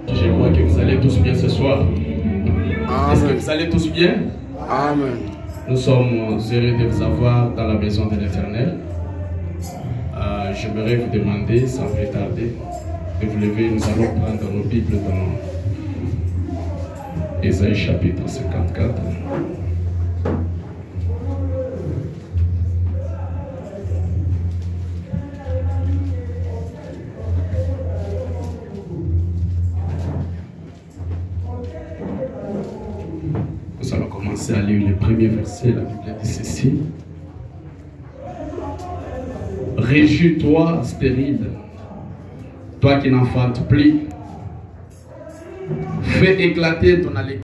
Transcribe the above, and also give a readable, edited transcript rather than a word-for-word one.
Je crois que vous allez tous bien ce soir. Est-ce que vous allez tous bien? Amen. Nous sommes heureux de vous avoir dans la maison de l'Éternel. J'aimerais vous demander, sans plus tarder, de vous lever. Nous allons prendre nos Bibles dans Ésaïe chapitre 54. Nous allons commencer à lire le premier verset. La Bible dit ceci. Réjouis-toi, stérile, toi qui n'enfantes plus. Fais éclater ton alégresse.